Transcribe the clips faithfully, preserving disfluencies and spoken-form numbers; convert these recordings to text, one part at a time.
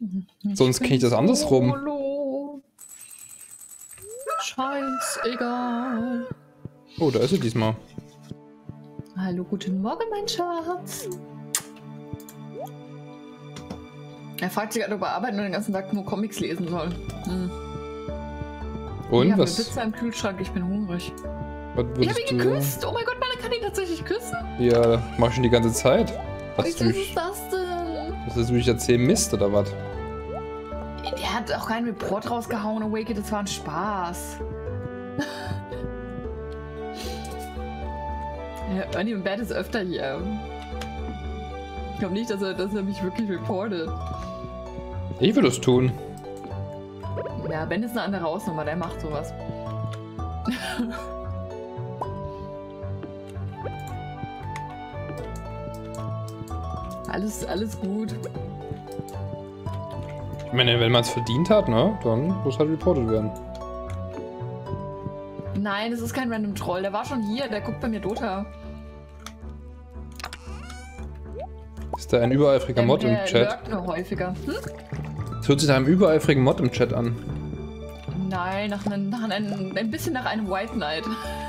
Ich Sonst kenne ich das andersrum. Solo. Scheiß, egal. Oh, da ist sie diesmal. Hallo, guten Morgen, mein Schatz. Er fragt sich gerade, ob er arbeiten und den ganzen Tag nur Comics lesen soll. Hm. Und ich was? Ich habe Pizza im Kühlschrank, ich bin hungrig. Was Ich habe ihn du... geküsst. Oh mein Gott, man kann ihn tatsächlich küssen. Ja, mach ich schon die ganze Zeit. Wie Hast süß du ist das denn? Was hast du dich erzählen Mist oder was? Der hat auch keinen Report rausgehauen, Awake, das war ein Spaß. Ja, Ernie und Bert ist öfter hier. Ich glaube nicht, dass er, dass er mich wirklich reportet. Ich würde es tun. Ja, Ben ist eine andere Hausnummer, der macht sowas. alles, alles gut. Ich meine, wenn man es verdient hat, ne, dann muss halt reportet werden. Nein, es ist kein random Troll. Der war schon hier, der guckt bei mir Dota. Ist da ein übereifriger Der, Mod im der Chat? lurkt nur häufiger. Hm? Es hört sich nach einem übereifrigen Mod im Chat an. Nein, nach, einem, nach einem, ein bisschen nach einem White Knight.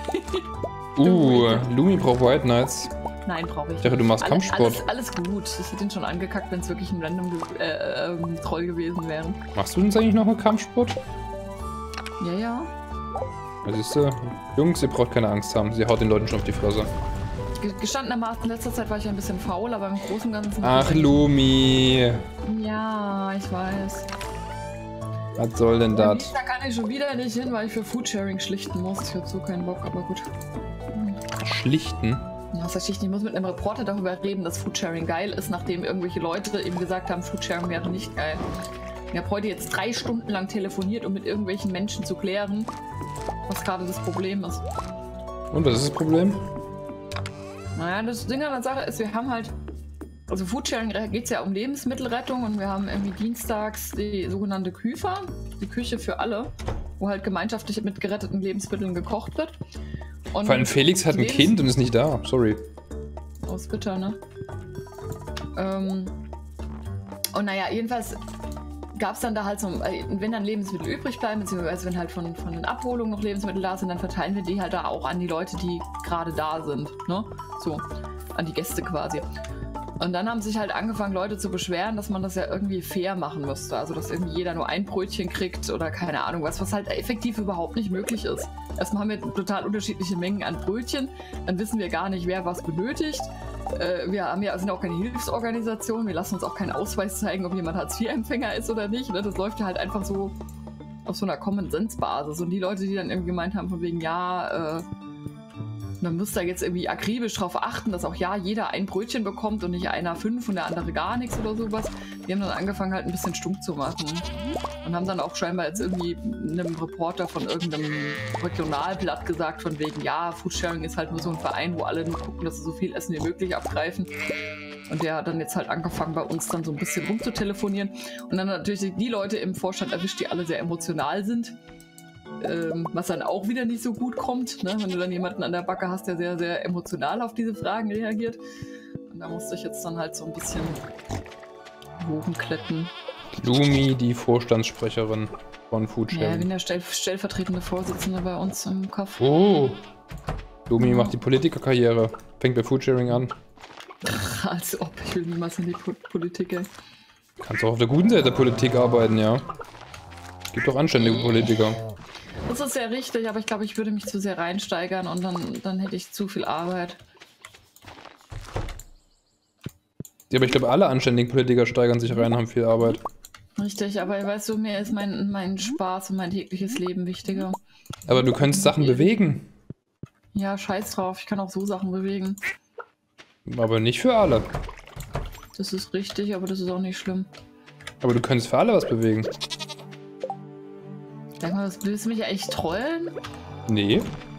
Uh, Lumi braucht White Knights. Nein, brauche ich Ich dachte, du machst alles, Kampfsport. Alles, alles gut. Ich hätte ihn schon angekackt, wenn es wirklich ein random äh, ähm, Troll gewesen wäre. Machst du denn eigentlich noch einen Kampfsport? Ja, ja. Ja, siehst du, Jungs, ihr braucht keine Angst haben. Sie haut den Leuten schon auf die Fresse. Gestandenermaßen, in letzter Zeit war ich ein bisschen faul, aber im Großen und Ganzen... Ach, Lumi. Ja, ich weiß. Was soll denn Da das? kann ich schon wieder nicht hin, weil ich für Foodsharing schlichten muss. Ich hab so keinen Bock, aber gut. Schlichten? Ja, das heißt, ich muss mit einem Reporter darüber reden, dass Foodsharing geil ist, nachdem irgendwelche Leute eben gesagt haben, Foodsharing wäre nicht geil. Ich habe heute jetzt drei Stunden lang telefoniert, um mit irgendwelchen Menschen zu klären, was gerade das Problem ist. Und was ist das Problem? Naja, das Ding an der Sache ist, wir haben halt, also Foodsharing geht es ja um Lebensmittelrettung und wir haben irgendwie dienstags die sogenannte Küfer, die Küche für alle, wo halt gemeinschaftlich mit geretteten Lebensmitteln gekocht wird. Und Vor allem Felix hat ein Lebens Kind und ist nicht da. Sorry. Aus bitter, ne? Ähm, und naja, jedenfalls gab es dann da halt so, wenn dann Lebensmittel übrig bleiben, beziehungsweise wenn halt von, von den Abholungen noch Lebensmittel da sind, dann verteilen wir die halt da auch an die Leute, die gerade da sind, ne? So, an die Gäste quasi. Und dann haben sich halt angefangen, Leute zu beschweren, dass man das ja irgendwie fair machen müsste. Also, dass irgendwie jeder nur ein Brötchen kriegt oder keine Ahnung was, was halt effektiv überhaupt nicht möglich ist. Erstmal haben wir total unterschiedliche Mengen an Brötchen, dann wissen wir gar nicht, wer was benötigt. Äh, wir haben ja, sind auch keine Hilfsorganisation, wir lassen uns auch keinen Ausweis zeigen, ob jemand Hartz vier Empfänger ist oder nicht. Ne? Das läuft ja halt einfach so auf so einer Common-Sense-Basis. Und die Leute, die dann irgendwie gemeint haben, von wegen, ja, äh, man muss da jetzt irgendwie akribisch drauf achten, dass auch ja jeder ein Brötchen bekommt und nicht einer fünf und der andere gar nichts oder sowas. Wir haben dann angefangen halt ein bisschen stumm zu machen und haben dann auch scheinbar jetzt irgendwie einem Reporter von irgendeinem Regionalblatt gesagt von wegen, ja, Foodsharing ist halt nur so ein Verein, wo alle nur gucken, dass sie so viel Essen wie möglich abgreifen. Und der hat dann jetzt halt angefangen, bei uns dann so ein bisschen rumzutelefonieren und dann natürlich die Leute im Vorstand erwischt, die alle sehr emotional sind. Ähm, was dann auch wieder nicht so gut kommt, ne? Wenn du dann jemanden an der Backe hast, der sehr, sehr emotional auf diese Fragen reagiert. Und da musste ich jetzt dann halt so ein bisschen hochkletten. Lumi, die Vorstandssprecherin von Foodsharing. Ja, ich bin der stell stellvertretende Vorsitzende bei uns im Kaff. Oh, Lumi macht die Politikerkarriere. Fängt bei Foodsharing an. Als ob, ich will niemals in die po Politik, ey. Kannst auch auf der guten Seite der Politik arbeiten, ja. Gibt doch anständige Politiker. Das ist ja richtig, aber ich glaube, ich würde mich zu sehr reinsteigern und dann, dann hätte ich zu viel Arbeit. Ja, aber ich glaube, alle anständigen Politiker steigern sich rein und haben viel Arbeit. Richtig, aber weißt du, mir ist mein, mein Spaß und mein tägliches Leben wichtiger. Aber du könntest Sachen bewegen. Ja, scheiß drauf, ich kann auch so Sachen bewegen. Aber nicht für alle. Das ist richtig, aber das ist auch nicht schlimm. Aber du könntest für alle was bewegen. Sag mal, willst du mich eigentlich trollen? Nee.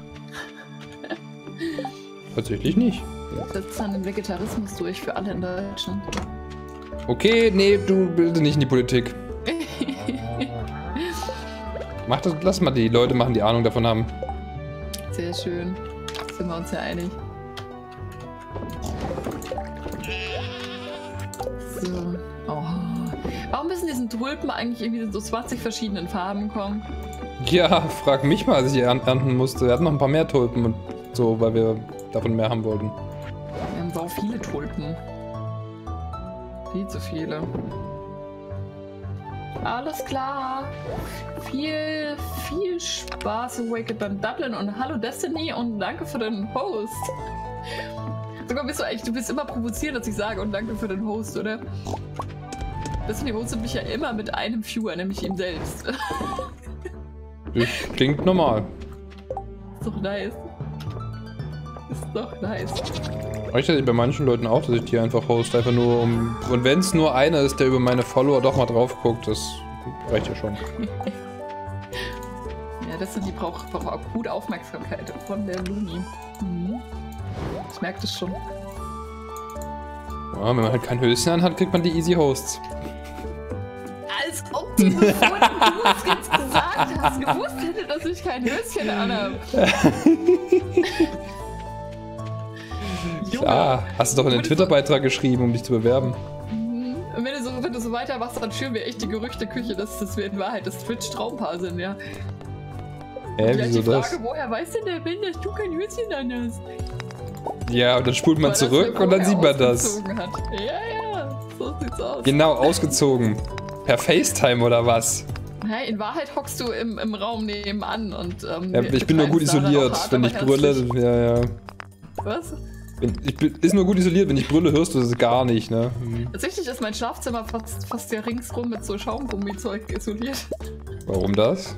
Tatsächlich nicht. Setzt dann den Vegetarismus durch für alle in Deutschland. Okay, nee, du bildest nicht in die Politik. Mach das, lass mal die Leute machen, die Ahnung davon haben. Sehr schön. Sind wir uns ja einig. So. Oh. Warum müssen diesen Tulpen eigentlich irgendwie in so zwanzig verschiedenen Farben kommen? Ja, frag mich mal, als ich ernten musste. Wir hatten noch ein paar mehr Tulpen und so, weil wir davon mehr haben wollten. Wir haben so viele Tulpen. Viel zu viele. Alles klar. Viel, viel Spaß in Wicked beim Dublin und hallo Destiny und danke für den Host. Sogar bist du eigentlich, du bist immer provoziert, dass ich sage und danke für den Host, oder? Destiny hostet mich ja immer mit einem Viewer, nämlich ihm selbst. Das klingt normal. Ist doch nice. Ist doch nice. Reicht das bei manchen Leuten auch, dass ich die einfach host, einfach nur um... Und wenn es nur einer ist, der über meine Follower doch mal drauf guckt, das reicht ja schon. Ja, Destiny braucht, braucht auch gute Aufmerksamkeit von der Luni. Mhm. Ich merke das schon. Ja, wenn man halt kein Höschen anhat, kriegt man die Easy Hosts. Als ob du, bevor du es jetzt gesagt hast, gewusst hätte, dass ich kein Höschen anhabe. Klar, hast du doch in den Twitter-Beitrag geschrieben, um dich zu bewerben. Und wenn du so, wenn du so weiter machst, dann schüren wir echt die Gerüchteküche, dass das wir in Wahrheit das Twitch-Traumpaar sind, ja. Hä, Und wieso die Frage, das? woher weiß denn der Ben, dass du kein Höschen anhast? Ja, und dann spult man Weil zurück das und dann sieht man das. Hat. Ja, ja, so sieht's aus. Genau, ausgezogen. Per FaceTime oder was? Hey, in Wahrheit hockst du im, im Raum nebenan und ähm, Ja, ich bin nur gut isoliert, wenn ich brülle. Ja, ja. Was? Wenn, ich bin, ist nur gut isoliert, wenn ich brülle, hörst du das gar nicht, ne? Mhm. Tatsächlich ist mein Schlafzimmer fast, fast ja ringsrum mit so Schaumgummizeug isoliert. Warum das?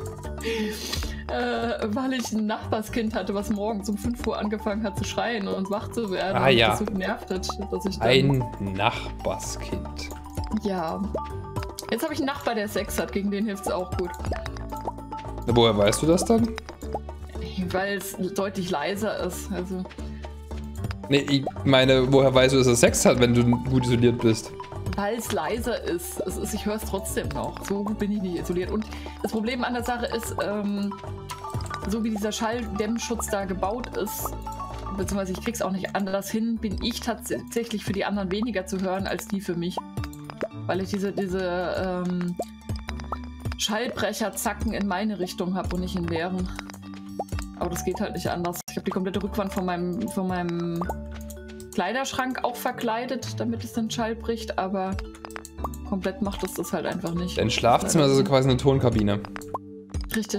Äh, weil ich ein Nachbarskind hatte, was morgens um fünf Uhr angefangen hat zu schreien und wach zu werden. Ah, und ja. das so genervt hat, dass ich dann... Ein Nachbarskind. Ja. Jetzt habe ich einen Nachbar, der Sex hat, gegen den hilft es auch gut. Na, woher weißt du das dann? Weil es deutlich leiser ist, also... Nee, ich meine, woher weißt du, dass er Sex hat, wenn du gut isoliert bist? Weil es leiser ist. Es ist ich höre es trotzdem noch. So gut bin ich nicht isoliert. Und das Problem an der Sache ist, ähm, so wie dieser Schalldämmschutz da gebaut ist, beziehungsweise ich krieg's auch nicht anders hin, bin ich tatsächlich für die anderen weniger zu hören als die für mich. Weil ich diese, diese ähm, Schallbrecherzacken in meine Richtung habe und nicht in deren. Aber das geht halt nicht anders. Ich habe die komplette Rückwand von meinem, von meinem Kleiderschrank auch verkleidet, damit es den Schall bricht, aber komplett macht es das halt einfach nicht. Dein Schlafzimmer ist also quasi eine Tonkabine. Richtig.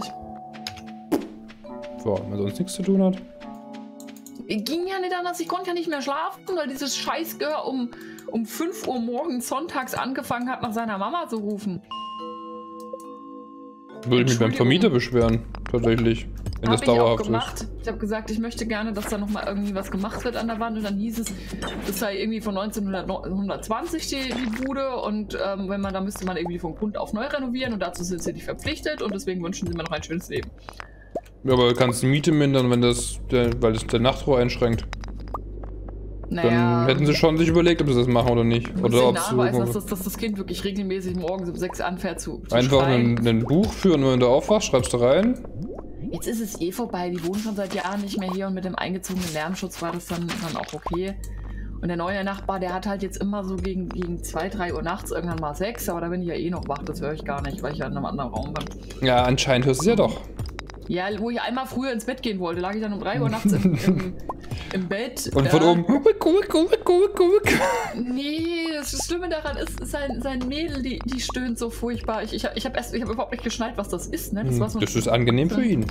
So, wenn man sonst nichts zu tun hat. Ging ja nicht anders, ich konnte ja nicht mehr schlafen, weil dieses Scheißgehör um, um fünf Uhr morgens sonntags angefangen hat, nach seiner Mama zu rufen. Würde ich mich beim Vermieter beschweren, tatsächlich. Wenn das dauerhaft ist. Gemacht. Ich habe gesagt, ich möchte gerne, dass da nochmal irgendwie was gemacht wird an der Wand. Und dann hieß es, das sei irgendwie von neunzehnhundertzwanzig die, die Bude. Und ähm, wenn man, da müsste man irgendwie von Grund auf neu renovieren. Und dazu sind sie nicht verpflichtet. Und deswegen wünschen sie mir noch ein schönes Leben. Ja, aber du kannst die Miete mindern, wenn das, der, weil das der Nachtruhe einschränkt. Naja, dann hätten sie schon sich überlegt, ob sie das machen oder nicht. Oder ob sie dass, das, dass das Kind wirklich regelmäßig morgens um sechs anfährt zu, zu einfach schreien. ein, ein Buch führen, wenn du aufwachst, schreibst du rein. Jetzt ist es eh vorbei, die wohnen schon seit Jahren nicht mehr hier und mit dem eingezogenen Lärmschutz war das dann, dann auch okay. Und der neue Nachbar, der hat halt jetzt immer so gegen, gegen zwei, drei Uhr nachts irgendwann mal Sex, aber da bin ich ja eh noch wach, das höre ich gar nicht, weil ich ja in einem anderen Raum bin. Ja, anscheinend hörst du es ja doch. Ja, wo ich einmal früher ins Bett gehen wollte, lag ich dann um drei Uhr nachts im, im, im Bett. Und von äh, oben. Nee, das Schlimme daran ist, sein, sein Mädel, die, die stöhnt so furchtbar. Ich, ich, ich habe erst, ich habe überhaupt nicht geschnallt, was das ist, ne? Das, war so das ist angenehm für ihn.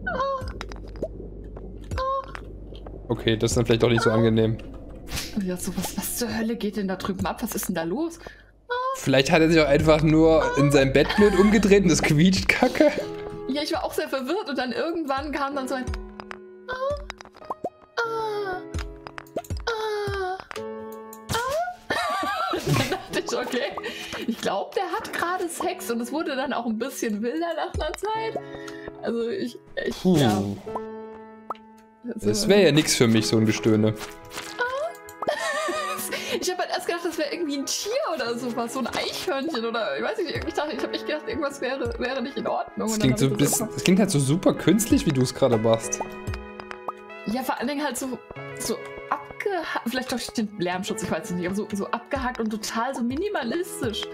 Okay, das ist dann vielleicht doch nicht so angenehm. Und ich dachte so, was, was zur Hölle geht denn da drüben ab? Was ist denn da los? Vielleicht hat er sich auch einfach nur in sein Bett blöd umgedreht und das quietscht kacke. Ja, ich war auch sehr verwirrt und dann irgendwann kam dann so ein ah, ah, ah, ah. Und dann dachte ich, okay, ich glaube, der hat gerade Sex und es wurde dann auch ein bisschen wilder nach einer Zeit. Also ich, ich Puh. ja. Das wäre ja nichts für mich, so ein Gestöhne. Ich habe halt erst gedacht, das wäre irgendwie ein Tier oder sowas, so ein Eichhörnchen oder ich weiß nicht, ich dachte, ich habe echt gedacht, irgendwas wäre, wäre nicht in Ordnung. Das klingt, so das, bisschen, das klingt halt so super künstlich, wie du es gerade machst. Ja, vor allen Dingen halt so, so abgehackt, vielleicht durch den Lärmschutz, ich weiß nicht, aber so, so abgehackt und total so minimalistisch.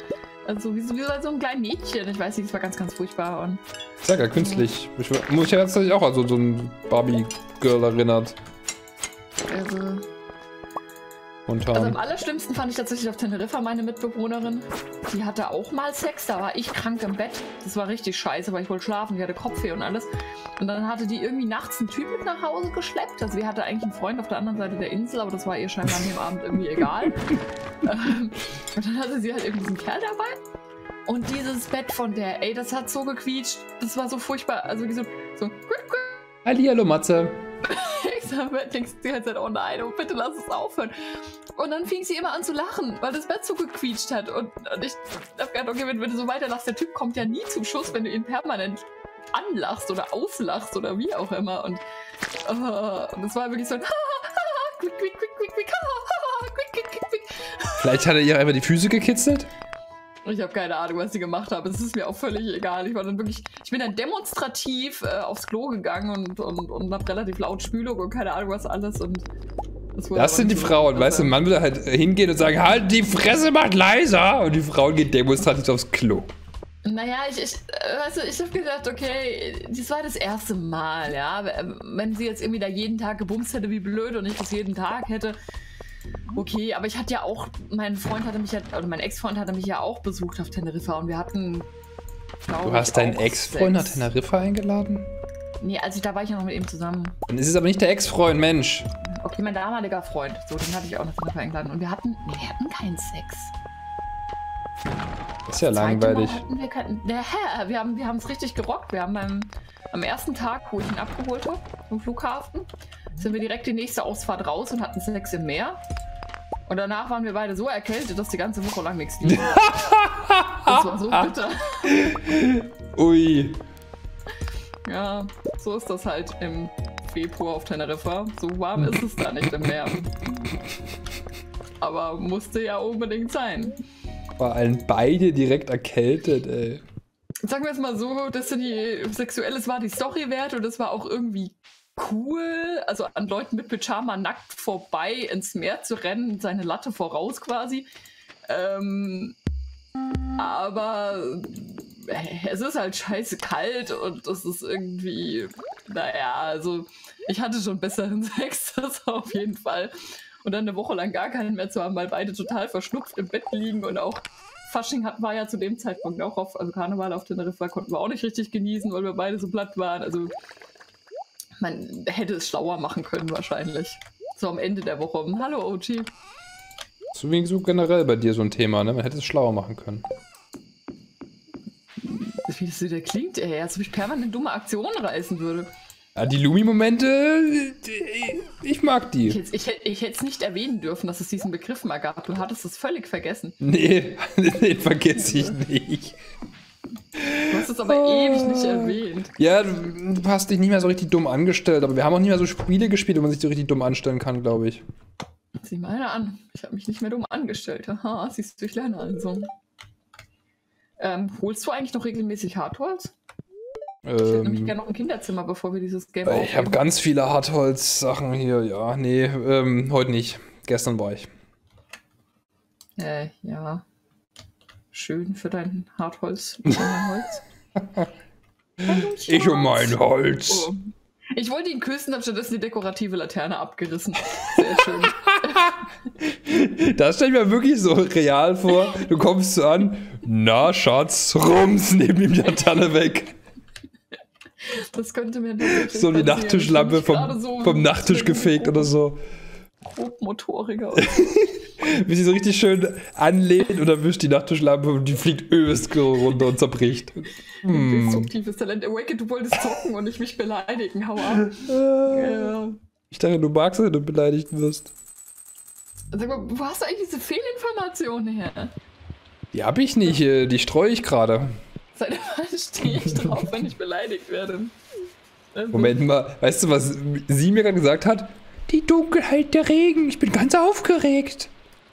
Also wie, wie so ein kleines Mädchen. Ich weiß nicht, das war ganz, ganz furchtbar. Und ich sag ja, künstlich. Ich muss mich ja tatsächlich auch an so, so ein Barbie-Girl erinnert. Also... Momentan. Also am allerschlimmsten fand ich tatsächlich auf Teneriffa meine Mitbewohnerin. Die hatte auch mal Sex, da war ich krank im Bett. Das war richtig scheiße, weil ich wollte schlafen, die hatte Kopfweh und alles. Und dann hatte die irgendwie nachts einen Typ mit nach Hause geschleppt. Also die hatte eigentlich einen Freund auf der anderen Seite der Insel, aber das war ihr scheinbar an dem Abend irgendwie egal. ähm, und dann hatte sie halt irgendwie diesen Kerl dabei. Und dieses Bett von der, ey, das hat so gequietscht. Das war so furchtbar. Also wie so, so Hallihallo, Matze. Ich sag, denkst du die ganze Zeit, oh nein, oh bitte lass es aufhören. Und dann fing sie immer an zu lachen, weil das Bett so gequietscht hat. Und, und ich hab gedacht, okay, wenn, wenn du so weiterlachst, der Typ kommt ja nie zum Schuss, wenn du ihn permanent anlachst oder auslachst oder wie auch immer. Und uh, das war wirklich so ein quick, quick, quick, quick, quick, quick, quick, quick, quick. Vielleicht hat er ihr einfach die Füße gekitzelt? Ich habe keine Ahnung, was sie gemacht haben. Es ist mir auch völlig egal. Ich war dann wirklich, ich bin dann demonstrativ äh, aufs Klo gegangen und, und, und hab relativ laut Spülung und keine Ahnung was alles. Und das, das sind die Frauen, weißt du, ein Mann würde halt hingehen und sagen, halt die Fresse, macht leiser. Und die Frauen gehen demonstrativ aufs Klo. Naja, ich, ich, weißt du, ich habe gedacht, okay, das war das erste Mal, ja. Wenn sie jetzt irgendwie da jeden Tag gebumst hätte wie blöd und ich das jeden Tag hätte. Okay, aber ich hatte ja auch, mein Freund hatte mich ja, oder mein Ex-Freund hatte mich ja auch besucht auf Teneriffa und wir hatten, Du hast deinen Ex-Freund nach Teneriffa eingeladen? Nee, also da war ich ja noch mit ihm zusammen. Dann ist es aber nicht der Ex-Freund, Mensch. Okay, mein damaliger Freund, so, den hatte ich auch nach Teneriffa eingeladen und wir hatten, wir hatten keinen Sex. Das ist ja langweilig. Wir, kein, ja, wir haben wir es richtig gerockt. Wir haben beim, am ersten Tag, wo ich ihn abgeholt habe, vom Flughafen, sind wir direkt die nächste Ausfahrt raus und hatten Sex im Meer. Und danach waren wir beide so erkältet, dass die ganze Woche lang nichts lief. Das war so bitter. Ui. Ja, so ist das halt im Februar auf Teneriffa. So warm ist es da nicht im Meer. Aber musste ja unbedingt sein. War allen beide direkt erkältet, ey. Sagen wir es mal so, dass die Sexuelles war die Story wert und das war auch irgendwie cool, also an Leuten mit Pyjama nackt vorbei ins Meer zu rennen, seine Latte voraus quasi. Ähm, aber äh, es ist halt scheiße kalt und es ist irgendwie, naja, also ich hatte schon besseren Sex, das auf jeden Fall. Und dann eine Woche lang gar keinen mehr zu haben, weil beide total verschnupft im Bett liegen und auch Fasching hatten war ja zu dem Zeitpunkt auch auf, also Karneval auf Teneriffa konnten wir auch nicht richtig genießen, weil wir beide so platt waren. Also man hätte es schlauer machen können wahrscheinlich. So am Ende der Woche. Hallo O G. So wie so generell bei dir so ein Thema, ne? Man hätte es schlauer machen können. Wie das wieder klingt, ey, als ob ich permanent dumme Aktionen reißen würde. Ja, die Lumi-Momente, ich mag die. Ich, hätte, ich, hätte, ich hätte es nicht erwähnen dürfen, dass es diesen Begriff mal gab. Du hattest es völlig vergessen. Nee, den vergesse ich nicht. Du hast es aber oh. ewig nicht erwähnt. Ja, du, du hast dich nicht mehr so richtig dumm angestellt, aber wir haben auch nicht mehr so Spiele gespielt, wo man sich so richtig dumm anstellen kann, glaube ich. Sieh mal einer an. Ich habe mich nicht mehr dumm angestellt. Aha, siehst du, ich lerne also. Ähm, holst du eigentlich noch regelmäßig Hardholz? Ich hätte nämlich gerne noch ein Kinderzimmer, bevor wir dieses Game Ich habe ganz viele Hartholz-Sachen hier, ja. Nee, ähm, heute nicht. Gestern war ich. Äh, ja. Schön für dein Hartholz. Für dein Holz. Ich um mein Holz. Oh. Ich wollte ihn küssen, habe stattdessen die dekorative Laterne abgerissen. Sehr schön. Das stelle ich mir wirklich so real vor. Du kommst so an, na Schatz, rums, neben ihm die Laterne weg. Das könnte mir tatsächlich so die Nachttischlampe vom, so vom Nachttisch gefegt oder so. Grobmotoriger. Wie sie so richtig schön anlehnt und erwischt die Nachttischlampe und die fliegt öst runter und zerbricht. Hm. Destruktives Talent. Awake, du wolltest zocken und nicht mich beleidigen. Hau ab. Ja. Ich dachte, du magst, wenn du beleidigt wirst. Sag mal, wo hast du eigentlich diese Fehlinformationen her? Die hab ich nicht, die streue ich gerade. Seit wann stehe ich drauf, wenn ich beleidigt werde? Also. Moment mal, weißt du, was sie mir gerade gesagt hat? Die Dunkelheit, der Regen, ich bin ganz aufgeregt.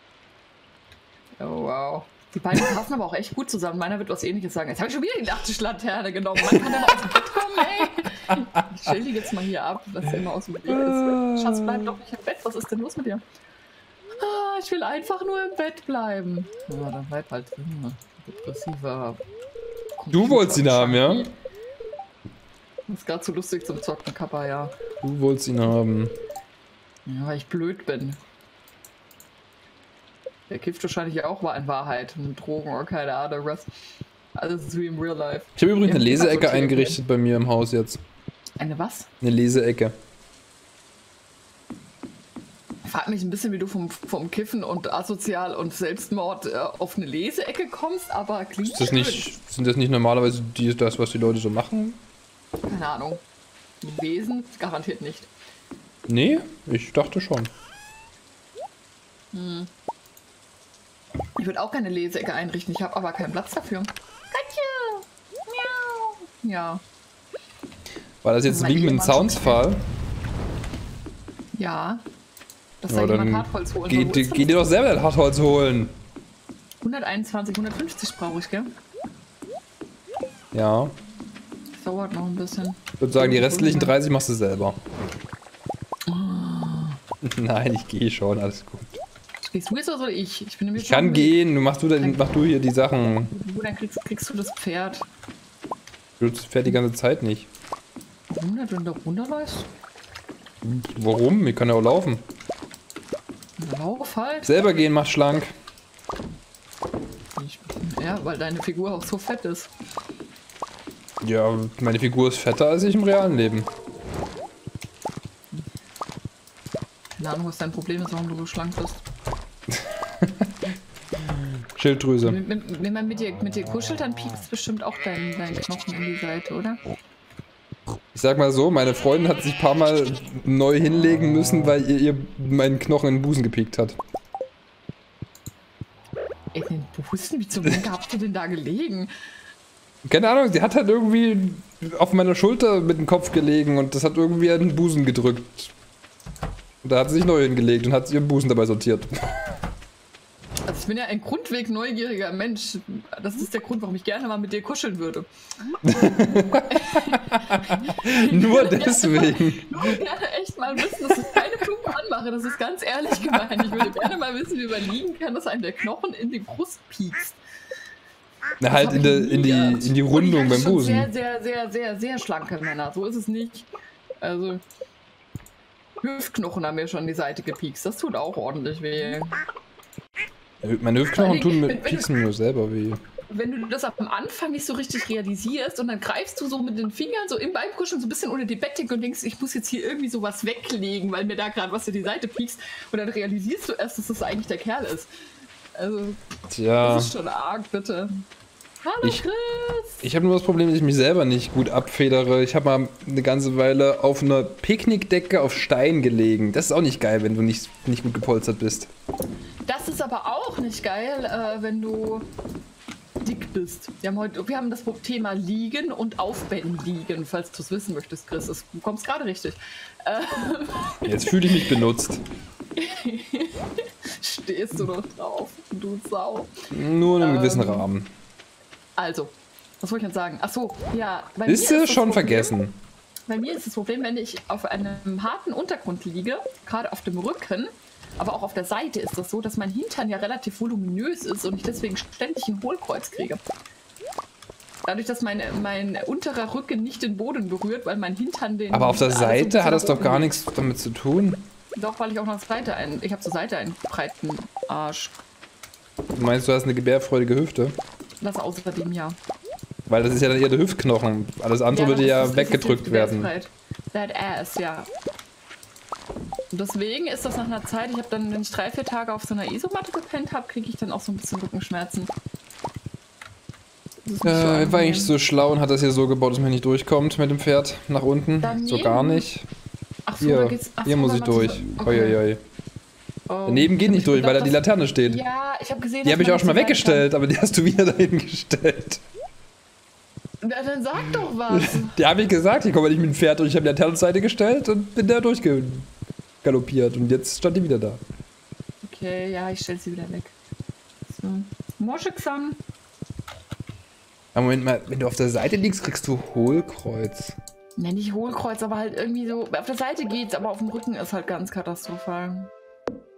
Oh wow. Die beiden passen aber auch echt gut zusammen. Meiner wird was Ähnliches sagen. Jetzt habe ich schon wieder die Nachttischlaterne genommen. Man kann ja mal aus dem Bett kommen, ey. Ich stell die jetzt mal hier ab, dass sie immer aus dem Weg ist. Schatz, bleib doch nicht im Bett. Was ist denn los mit dir? Ah, ich will einfach nur im Bett bleiben. Ja, dann bleib halt drin. Depressiver. Du wolltest ihn haben, ja? Das ist gerade so lustig zum Zocken, Kappa, ja. Du wolltest ihn haben. Ja, weil ich blöd bin. Der kifft wahrscheinlich auch mal in Wahrheit. Mit Drogen oder keine Ahnung was. Alles ist wie im Real Life. Ich habe übrigens Wir eine haben Leseecke Kindersortier eingerichtet bei mir im Haus jetzt. Eine was? Eine Leseecke. Ich frage mich ein bisschen, wie du vom, vom Kiffen und Asozial und Selbstmord äh, auf eine Leseecke kommst, aber klingt Ist das schön. nicht, sind das nicht normalerweise die, das, was die Leute so machen? Keine Ahnung. Lesen? Garantiert nicht. Nee, ich dachte schon. Hm. Ich würde auch keine Leseecke einrichten, ich habe aber keinen Platz dafür. Katja! Miau! Ja. War das jetzt Mein Wink mit dem Ehemann schon Soundsfall? Ja. Dass Ja, da jemand dann Hartholz holen Geht, soll. geht dir doch selber das Hartholz holen. hunderteinundzwanzig, hundertfünfzig brauche ich, gell? Ja. Das dauert noch ein bisschen. Ich würde sagen, die restlichen dreißig machst du selber. Nein, ich gehe schon, alles gut. Gehst du jetzt oder soll ich? Ich bin nämlich Ich kann schon- gehen, du machst du, dann, mach du hier die Sachen. Du, dann kriegst, kriegst du das Pferd. Du fährst die ganze Zeit nicht. Warum nicht, wenn du runterläufst? Warum? Ich kann ja auch laufen. Lauf halt. Selber gehen macht schlank. Ich, ja, weil deine Figur auch so fett ist. Ja, meine Figur ist fetter als ich im realen Leben. Keine Ahnung, was dein Problem ist, warum du so schlank bist. Schilddrüse. Wenn, wenn, wenn man mit dir, mit dir kuschelt, dann piekst bestimmt auch dein, dein Knochen in die Seite, oder? Ich sag mal so, meine Freundin hat sich ein paar Mal neu hinlegen müssen, weil ihr, ihr meinen Knochen in den Busen gepiekt hat. Ey, den Busen, wie zum Henker habt ihr denn da gelegen? Keine Ahnung, sie hat halt irgendwie auf meiner Schulter mit dem Kopf gelegen und das hat irgendwie an den Busen gedrückt. Und da hat sie sich neu hingelegt und hat ihren Busen dabei sortiert. Also ich bin ja ein grundweg neugieriger Mensch. Das ist der Grund, warum ich gerne mal mit dir kuscheln würde. Nur deswegen. Ich würde gerne echt mal wissen, dass ich keine plumpe anmache. Das ist ganz ehrlich gemeint. Ich würde gerne mal wissen, wie man liegen kann, dass einem der Knochen in die Brust piekst. Na, halt in, de, in, die, in die Rundung Und ich beim hatte schon Busen. Sehr, sehr, sehr, sehr, sehr schlanke Männer. So ist es nicht. Also Hüftknochen haben mir schon in die Seite gepiekst. Das tut auch ordentlich weh. Meine Hüftknochen tun Wenn- mit wenn- Pieksen mir selber weh. Wenn du das am Anfang nicht so richtig realisierst und dann greifst du so mit den Fingern so im Beimkuscheln so ein bisschen unter die Bettdecke und denkst, ich muss jetzt hier irgendwie sowas weglegen, weil mir da gerade was in die Seite piekst. Und dann realisierst du erst, dass das eigentlich der Kerl ist. Also, Tja. das ist schon arg, bitte. Hallo Ich- Chris! Ich habe nur das Problem, dass ich mich selber nicht gut abfedere. Ich habe mal eine ganze Weile auf einer Picknickdecke auf Stein gelegen. Das ist auch nicht geil, wenn du nicht, nicht gut gepolstert bist. Das ist aber auch nicht geil, äh, wenn du dick bist. Wir haben heute, wir haben das Thema Liegen und Aufbetten liegen, falls du es wissen möchtest, Chris. Es- Du kommst gerade richtig. Äh, Jetzt fühle ich mich benutzt. stehst du doch drauf, du Sau. Nur in einem Ähm, gewissen Rahmen. Also, was wollte ich jetzt sagen? Ach so, ja. Bei mir Ist du das schon Problem- vergessen? Bei mir ist das Problem, wenn ich auf einem harten Untergrund liege, gerade auf dem Rücken, aber auch auf der Seite ist das so, dass mein Hintern ja relativ voluminös ist und ich deswegen ständig ein Hohlkreuz kriege. Dadurch, dass mein, mein unterer Rücken nicht den Boden berührt, weil mein Hintern den... Aber auf der alles so ein Seite bisschen hat das nach doch oben gar legt. nichts damit zu tun. Doch, weil ich auch nach der Seite einen... Ich habe zur Seite einen breiten Arsch. Du meinst, du hast eine gebärfreudige Hüfte? Das außerdem ja. Weil das ist ja dann eher der Hüftknochen. Alles andere würde das ja ist- das weggedrückt ist die werden. Gebärfreiheit. That ass, ja. Und deswegen ist das nach einer Zeit, ich habe dann, wenn ich drei, vier Tage auf so einer Isomatte gepennt habe, kriege ich dann auch so ein bisschen Rückenschmerzen. Das ist nicht so Äh, war angenehm. eigentlich so schlau und hat das hier so gebaut, dass man nicht durchkommt mit dem Pferd nach unten. Daneben? So gar nicht. Ach so, da Hier, geht's, ach hier so, muss da ich war's durch. so- Oi, okay. oi, oi. Oh. Daneben geht Ich nicht hab durch, weil da gedacht, die dass- Laterne steht. Ja, ich habe gesehen, Die dass habe ich man auch schon mal nicht so weit weggestellt, aber die hast du wieder dahin gestellt. kann. Na, dann sag doch was. Die habe ich gesagt, ich komme nicht mit dem Pferd durch. Ich habe die Laterne zur Seite gestellt und bin da durchgaloppiert. Und jetzt stand die wieder da. Okay, ja, ich stell sie wieder weg. So. Moscheksan. Aber Moment mal, wenn du auf der Seite liegst, kriegst du Hohlkreuz. Nenn ich Hohlkreuz, aber halt irgendwie so. Auf der Seite geht's, aber auf dem Rücken ist halt ganz katastrophal.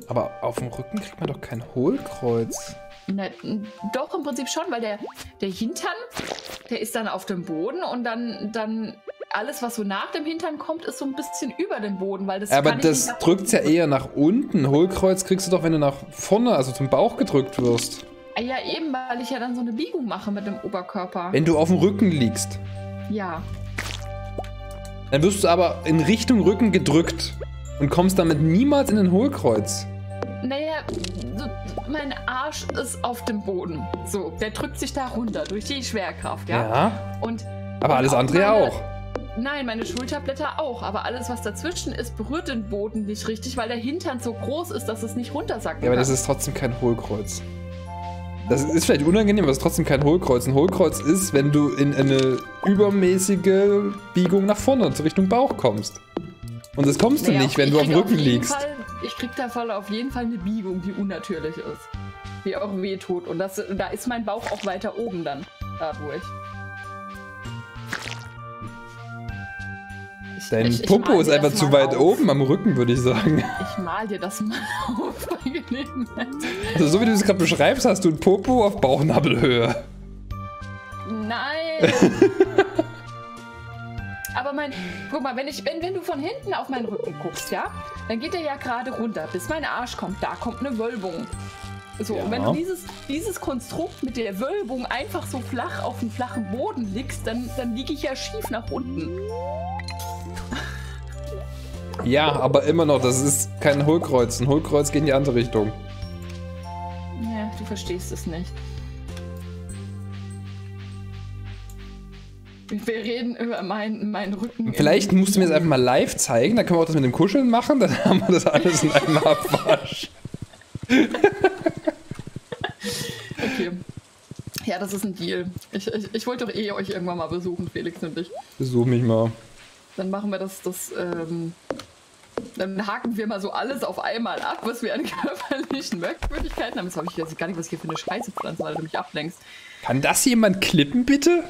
Aber auf dem Rücken kriegt man doch kein Hohlkreuz. Na, doch, im Prinzip schon, weil der, der Hintern, der ist dann auf dem Boden und dann, dann alles, was so nach dem Hintern kommt, ist so ein bisschen über dem Boden, weil das Aber kann ich das nicht drückt es ja eher nach unten. Hohlkreuz kriegst du doch, wenn du nach vorne, also zum Bauch gedrückt wirst. Ja, eben, weil ich ja dann so eine Biegung mache mit dem Oberkörper. Wenn du auf dem Rücken liegst. Ja. Dann wirst du aber in Richtung Rücken gedrückt und kommst damit niemals in den Hohlkreuz. Naja, so, mein Arsch ist auf dem Boden. So, der drückt sich da runter durch die Schwerkraft, ja? Ja. Und, aber und alles auch andere meine, auch. Nein, meine Schulterblätter auch. Aber alles, was dazwischen ist, berührt den Boden nicht richtig, weil der Hintern so groß ist, dass es nicht runtersacken Ja, aber kann. das ist trotzdem kein Hohlkreuz. Das ist vielleicht unangenehm, aber es ist trotzdem kein Hohlkreuz. Ein Hohlkreuz ist, wenn du in eine übermäßige Biegung nach vorne, zur Richtung Bauch kommst. Und das kommst du naja, nicht, wenn ich du auf dem krieg Rücken jeden liegst. Fall, ich krieg da voll auf jeden Fall eine Biegung, die unnatürlich ist. Die auch wehtut. Und das, da ist mein Bauch auch weiter oben dann, dadurch. Ich, Dein ich, ich Popo mal ist dir einfach das zu mal weit auf. oben am Rücken, würde ich sagen. Ich mal dir das mal auf bei Gelegenheit. Also so wie du es gerade beschreibst, hast du ein Popo auf Bauchnabelhöhe. Nein! Aber mein, guck mal, wenn, ich, wenn, wenn du von hinten auf meinen Rücken guckst, ja, dann geht der ja gerade runter, bis mein Arsch kommt. Da kommt eine Wölbung. So, Ja. und wenn du dieses, dieses Konstrukt mit der Wölbung einfach so flach auf dem flachen Boden liegst, dann, dann liege ich ja schief nach unten. Ja, aber immer noch, das ist kein Hohlkreuz. Ein Hohlkreuz geht in die andere Richtung. Ja, du verstehst es nicht. Wir reden über meinen, meinen Rücken. Vielleicht musst du mir das einfach mal live zeigen, dann können wir auch das mit dem Kuscheln machen, dann haben wir das alles in einem Abwasch. Okay. Ja, das ist ein Deal. Ich, ich, ich wollte doch eh euch irgendwann mal besuchen, Felix und ich. Besuch mich mal. Dann machen wir das, das ähm, dann haken wir mal so alles auf einmal ab, was wir an körperlichen Merkwürdigkeiten haben. Jetzt habe ich jetzt gar nicht, was ich hier für eine Scheiße pflanze, weil du mich ablenkst. Kann das jemand klippen, bitte?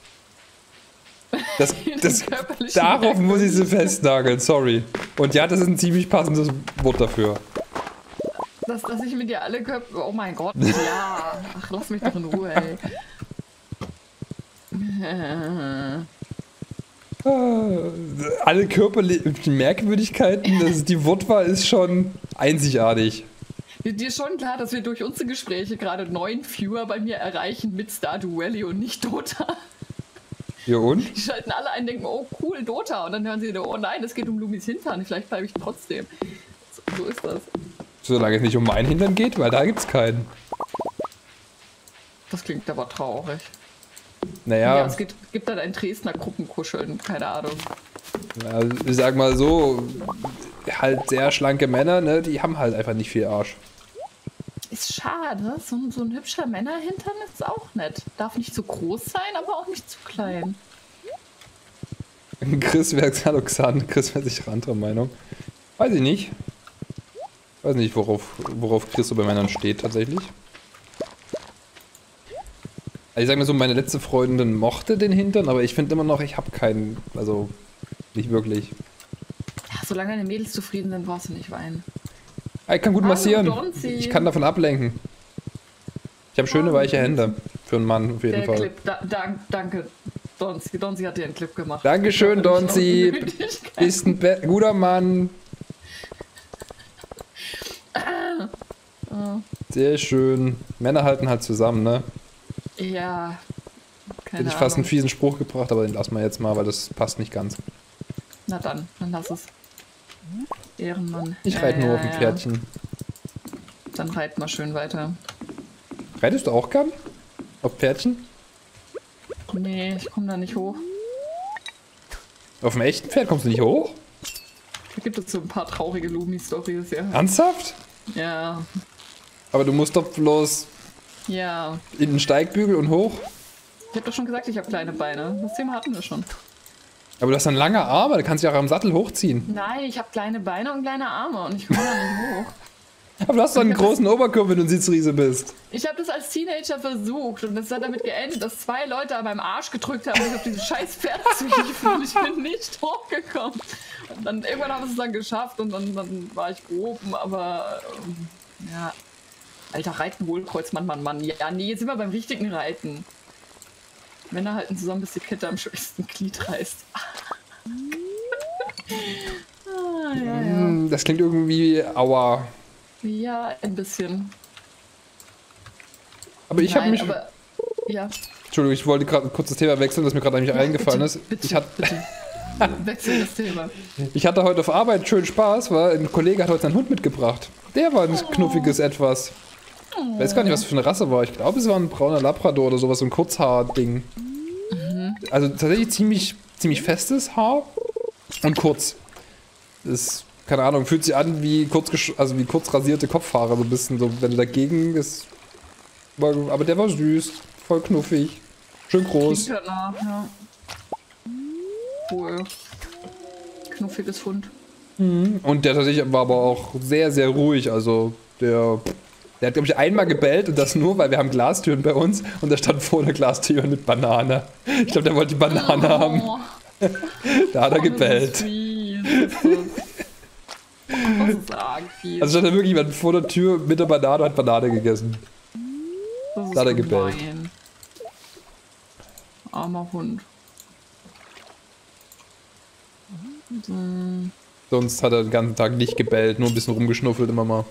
Das, das, darauf muss ich sie festnageln, sorry. Und ja, das ist ein ziemlich passendes Wort dafür. Dass, dass ich mit dir alle Körper... Oh mein Gott, ja. Ach, lass mich doch in Ruhe, ey. Alle körperlichen Merkwürdigkeiten, das ist, die Wortwahl ist schon einzigartig. Dir ist schon klar, dass wir durch unsere Gespräche gerade neun Viewer bei mir erreichen mit Stardew Valley und nicht Dota. Ja und? Die schalten alle ein und denken, oh cool, Dota. Und dann hören sie, oh nein, es geht um Lumis Hintern. Vielleicht bleibe ich trotzdem. So, so ist das. Solange es nicht um meinen Hintern geht, weil da gibt's keinen. Das klingt aber traurig. Naja, Ja, es gibt, gibt dann ein Dresdner Gruppenkuscheln, keine Ahnung. also ich sag mal so, halt sehr schlanke Männer, ne, die haben halt einfach nicht viel Arsch. Ist schade, so, ein- so ein hübscher Männerhintern ist auch nett. Darf nicht zu groß sein, aber auch nicht zu klein. Chris wäre, hallo Xan, Chris wäre sicher anderer Meinung. Weiß ich nicht. Weiß nicht, worauf, worauf Chris so bei Männern steht tatsächlich. Also ich sag mal so, meine letzte Freundin mochte den Hintern, aber ich finde immer noch, ich habe keinen, also nicht wirklich. Ja, solange deine Mädels zufrieden sind, brauchst du nicht weinen. Ich kann gut Hallo, massieren. Donzi. Ich kann davon ablenken. Ich habe schöne Hallo, weiche Hände. Für einen Mann auf jeden Der Fall. Clip, da, dank, danke, Donzi. Donzi hat dir einen Clip gemacht. Dankeschön, Donzi. Nötigkeit. Bist ein Be guter Mann. Sehr schön. Männer halten halt zusammen, ne? Ja, keine Hätte ich fast einen Ahnung. fiesen Spruch gebracht, aber den lassen wir jetzt mal, weil das passt nicht ganz. Na dann, dann lass es. Ehrenmann. Ich Ja, reite nur ja, auf dem ja. Pferdchen. Dann reit mal schön weiter. Reitest du auch gern? Auf Pferdchen? Nee, ich komme da nicht hoch. Auf dem echten Pferd kommst du nicht hoch? Da gibt es so ein paar traurige Lumi-Stories, ja. Ernsthaft? Ja, Aber du musst doch bloß ja. in den Steigbügel und hoch. Ich hab doch schon gesagt, ich habe kleine Beine. Das Thema hatten wir schon. Aber du hast dann lange Arme, da kannst du ja auch am Sattel hochziehen. Nein, ich habe kleine Beine und kleine Arme und ich komme da nicht hoch. Aber du hast doch einen großen Oberkörper, wenn du ein Sitzriese bist. Ich habe das als Teenager versucht und das hat damit geendet, dass zwei Leute an meinem Arsch gedrückt haben, mich auf dieses scheiß Pferd zu hieven und ich bin nicht hochgekommen. dann irgendwann haben wir es dann geschafft und dann, dann war ich oben, aber ähm, ja. Alter, Reiten, Hohlkreuz, Mann, Mann, Mann. Ja, nee, jetzt sind wir beim richtigen Reiten. Männer halten zusammen, bis die Kette am schwächsten Glied reißt. ah, ja, ja. Das klingt irgendwie aua. Ja, ein bisschen. Aber ich habe mich... Aber, ja. Entschuldigung, ich wollte gerade ein kurzes Thema wechseln, das mir gerade nämlich ja, eingefallen bitte, ist. Bitte, ich hatte, bitte. Wechsel das Thema. Ich hatte heute auf Arbeit schön Spaß, weil ein Kollege hat heute seinen Hund mitgebracht. Der war ein oh. knuffiges Etwas. Ich weiß gar nicht, was für eine Rasse war. Ich glaube, es war ein brauner Labrador oder sowas, so ein Kurzhaar-Ding. Mhm. Also tatsächlich ziemlich, ziemlich festes Haar und kurz. Das, keine Ahnung, fühlt sich an wie kurz, also wie kurz rasierte Kopfhaare, so ein bisschen, so, wenn du dagegen ist. Aber der war süß, voll knuffig, schön groß. Klingt danach, ja. Cool. Knuffiges Hund. Mhm. Und der tatsächlich war aber auch sehr, sehr ruhig. Also der, der hat, glaube ich, einmal gebellt und das nur, weil wir haben Glastüren bei uns und der stand vor der Glastür mit Banane. Ich glaube, der wollte die Banane oh. haben. Da hat er oh, gebellt. Das ist fies. Das ist arg fies. Also stand da wirklich jemand vor der Tür mit der Banane und hat Banane gegessen. Das ist da hat er gebellt. Armer Hund. Mhm. Sonst hat er den ganzen Tag nicht gebellt, nur ein bisschen rumgeschnuffelt immer mal.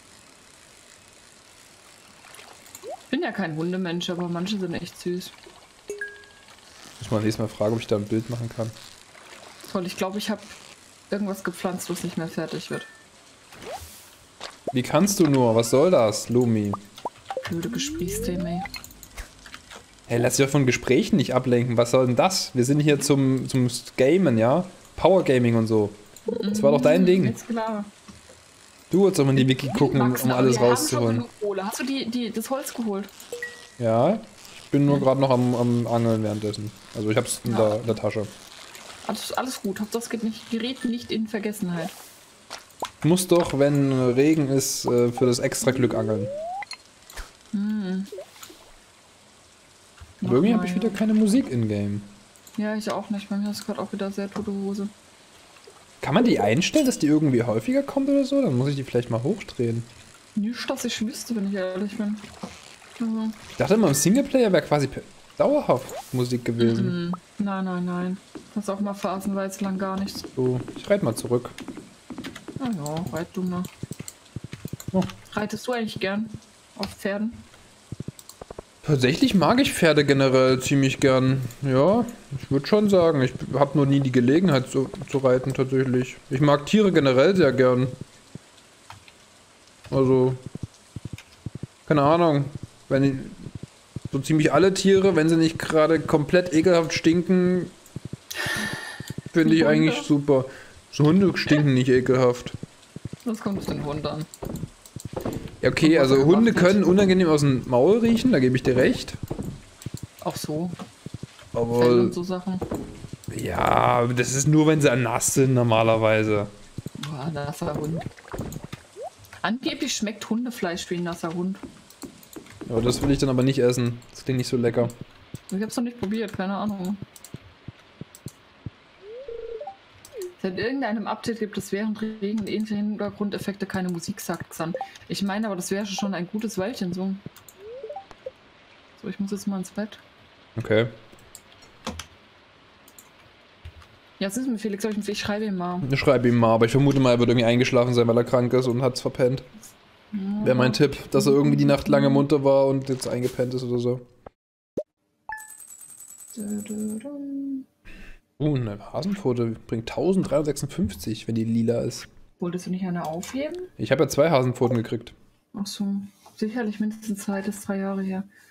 Ich bin ja kein Hundemensch, aber manche sind echt süß. Muss mal nächstes Mal fragen, ob ich da ein Bild machen kann. Toll, ich glaube, ich habe irgendwas gepflanzt, was nicht mehr fertig wird. Wie kannst du nur? Was soll das, Lumi? Blöde Gesprächsthemen, ey. Hey, lass dich doch von Gesprächen nicht ablenken. Was soll denn das? Wir sind hier zum, zum Gamen, ja? Power Gaming und so. Das war doch dein Ding. Ist klar. Du wolltest doch mal in die Wiki gucken, Maxen, um alles rauszuholen. Hast du die, die, das Holz geholt? Ja, ich bin nur gerade noch am, am Angeln währenddessen. Also ich hab's in, ja. der, in der Tasche. Alles, alles gut, das geht nicht, gerät nicht in Vergessenheit. Ich muss doch, wenn Regen ist, für das extra Glück angeln. Hm. Irgendwie habe ich wieder keine Musik in-game. Ja, ich auch nicht. Bei mir ist gerade auch wieder sehr tote Hose. Kann man die einstellen, dass die irgendwie häufiger kommt oder so? Dann muss ich die vielleicht mal hochdrehen. Nicht, dass ich wüsste, wenn ich ehrlich bin. Also. Ich dachte immer, im Singleplayer wäre quasi dauerhaft Musik gewesen. Mm-mm. Nein, nein, nein. Das ist auch mal phasenweise lang gar nichts. So, ich reite mal zurück. Ah ja, reit du mal. Oh. Reitest du eigentlich gern auf Pferden? Tatsächlich mag ich Pferde generell ziemlich gern. Ja, ich würde schon sagen. Ich habe noch nie die Gelegenheit zu, zu reiten tatsächlich. Ich mag Tiere generell sehr gern. Also, keine Ahnung. Wenn ich, so ziemlich alle Tiere, wenn sie nicht gerade komplett ekelhaft stinken, finde ich eigentlich super. So Hunde stinken nicht ekelhaft. Das kommt auf den Hund an. Ja, okay, also Hunde können unangenehm aus dem Maul riechen, da gebe ich dir recht. Auch so. Aber Fell und so Sachen. Ja, das ist nur, wenn sie nass sind normalerweise. Boah, nasser Hund. Angeblich schmeckt Hundefleisch wie ein nasser Hund. Ja, das will ich dann aber nicht essen. Das klingt nicht so lecker. Ich hab's noch nicht probiert, keine Ahnung. Seit irgendeinem Update gibt es während Regen und ähnliche Hintergrundeffekte keine Musik, sagt Xan. Ich meine, aber das wäre schon ein gutes Weilchen so. So, ich muss jetzt mal ins Bett. Okay. Ja, was ist mit Felix? Ich schreibe ihm mal. Ich schreibe ihm mal, aber ich vermute mal, er wird irgendwie eingeschlafen sein, weil er krank ist und hat's verpennt. Ja. Wäre mein Tipp, dass er irgendwie die Nacht lange munter war und jetzt eingepennt ist oder so. Oh, eine Hasenpfote bringt eintausenddreihundertsechsundfünfzig, wenn die lila ist. Wolltest du nicht eine aufheben? Ich habe ja zwei Hasenpfoten gekriegt. Ach so, sicherlich mindestens zwei bis drei Jahre her.